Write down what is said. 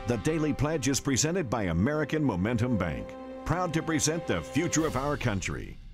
The Daily Pledge is presented by American Momentum Bank, proud to present the future of our country.